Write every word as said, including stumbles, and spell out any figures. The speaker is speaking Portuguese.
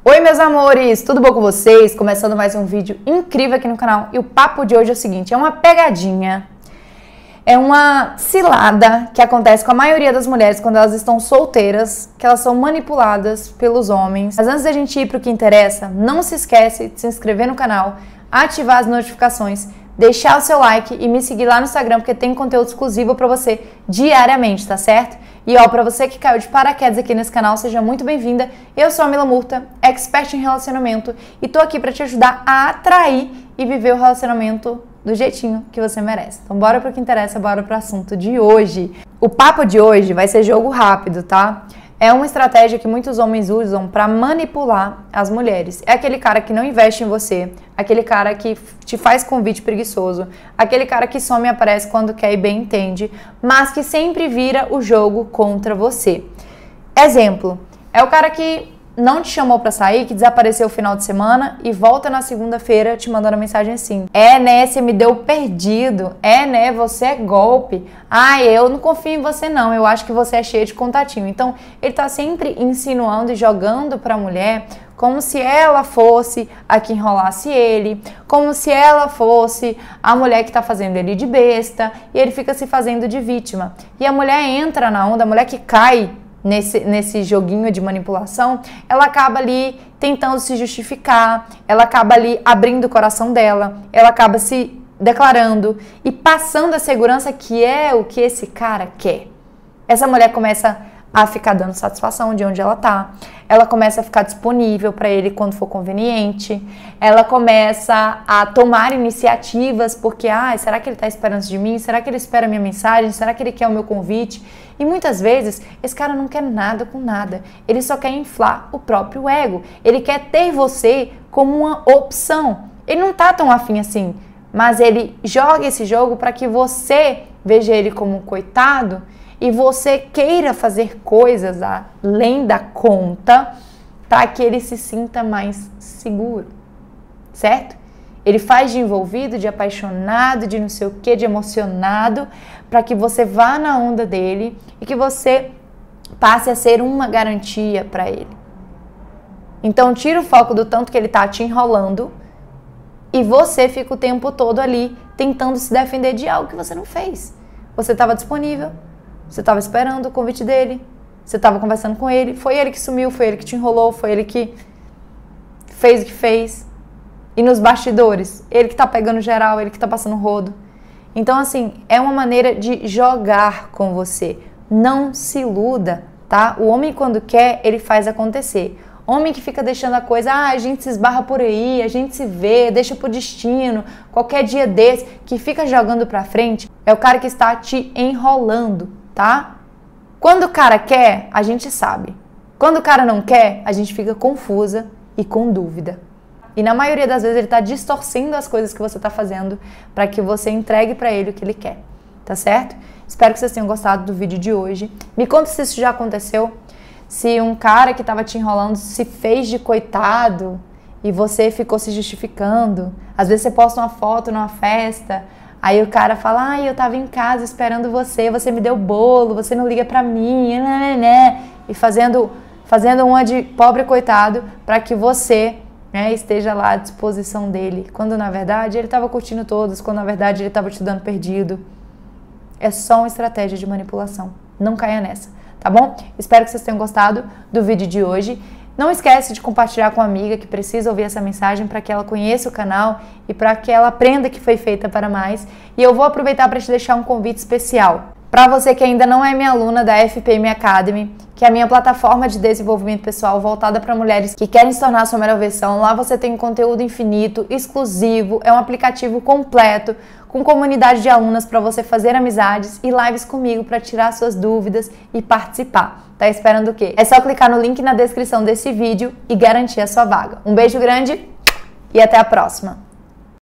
Oi meus amores, tudo bom com vocês? Começando mais um vídeo incrível aqui no canal. E o papo de hoje é o seguinte, é uma pegadinha, é uma cilada que acontece com a maioria das mulheres quando elas estão solteiras, que elas são manipuladas pelos homens. Mas antes da gente ir pro que interessa, não se esquece de se inscrever no canal, ativar as notificações, deixar o seu like e me seguir lá no Instagram, porque tem conteúdo exclusivo pra você diariamente, tá certo? E ó, pra você que caiu de paraquedas aqui nesse canal, seja muito bem-vinda. Eu sou a Mila Murta, expert em relacionamento, e tô aqui pra te ajudar a atrair e viver o relacionamento do jeitinho que você merece. Então bora pro que interessa, bora pro assunto de hoje. O papo de hoje vai ser jogo rápido, tá? É uma estratégia que muitos homens usam para manipular as mulheres. É aquele cara que não investe em você, aquele cara que te faz convite preguiçoso, aquele cara que some e aparece quando quer e bem entende, mas que sempre vira o jogo contra você. Exemplo, é o cara que não te chamou pra sair, que desapareceu o final de semana e volta na segunda-feira te mandando mensagem assim: é, né, você me deu perdido, é, né, você é golpe, ah, eu não confio em você não, eu acho que você é cheio de contatinho. Então, ele tá sempre insinuando e jogando pra mulher como se ela fosse a que enrolasse ele, como se ela fosse a mulher que tá fazendo ele de besta, e ele fica se fazendo de vítima. E a mulher entra na onda, a mulher que cai Nesse, nesse joguinho de manipulação, ela acaba ali tentando se justificar, ela acaba ali abrindo o coração dela, ela acaba se declarando e passando a segurança que é o que esse cara quer. Essa mulher começa a ficar dando satisfação de onde ela tá, ela começa a ficar disponível para ele quando for conveniente, ela começa a tomar iniciativas porque, ah, será que ele tá esperando de mim? Será que ele espera a minha mensagem? Será que ele quer o meu convite? E muitas vezes esse cara não quer nada com nada, ele só quer inflar o próprio ego, ele quer ter você como uma opção, ele não tá tão afim assim, mas ele joga esse jogo para que você veja ele como um coitado e você queira fazer coisas além da conta para que ele se sinta mais seguro, certo? Ele faz de envolvido, de apaixonado, de não sei o que, de emocionado, para que você vá na onda dele e que você passe a ser uma garantia para ele. Então tira o foco do tanto que ele tá te enrolando e você fica o tempo todo ali tentando se defender de algo que você não fez. Você estava disponível, você estava esperando o convite dele, você estava conversando com ele, foi ele que sumiu, foi ele que te enrolou, foi ele que fez o que fez. E nos bastidores, ele que tá pegando geral, ele que tá passando rodo. Então, assim, é uma maneira de jogar com você. Não se iluda, tá? O homem, quando quer, ele faz acontecer. Homem que fica deixando a coisa, ah, a gente se esbarra por aí, a gente se vê, deixa pro destino, qualquer dia desse, que fica jogando pra frente, é o cara que está te enrolando, tá? Quando o cara quer, a gente sabe. Quando o cara não quer, a gente fica confusa e com dúvida. E na maioria das vezes ele está distorcendo as coisas que você está fazendo para que você entregue para ele o que ele quer, tá certo? Espero que vocês tenham gostado do vídeo de hoje. Me conta se isso já aconteceu, se um cara que estava te enrolando se fez de coitado e você ficou se justificando. Às vezes você posta uma foto numa festa, aí o cara fala, ah, eu estava em casa esperando você, você me deu bolo, você não liga para mim, né, né, e fazendo, fazendo uma de pobre coitado para que você... Né, esteja lá à disposição dele, quando na verdade ele estava curtindo todos, quando na verdade ele estava te dando perdido. É só uma estratégia de manipulação, não caia nessa, tá bom? Espero que vocês tenham gostado do vídeo de hoje. Não esquece de compartilhar com a amiga que precisa ouvir essa mensagem para que ela conheça o canal e para que ela aprenda que foi feita para mais. E eu vou aproveitar para te deixar um convite especial. Para você que ainda não é minha aluna da F P M Academy, que é a minha plataforma de desenvolvimento pessoal voltada para mulheres que querem se tornar a sua melhor versão, lá você tem conteúdo infinito, exclusivo, é um aplicativo completo, com comunidade de alunas para você fazer amizades e lives comigo para tirar suas dúvidas e participar. Tá esperando o quê? É só clicar no link na descrição desse vídeo e garantir a sua vaga. Um beijo grande e até a próxima!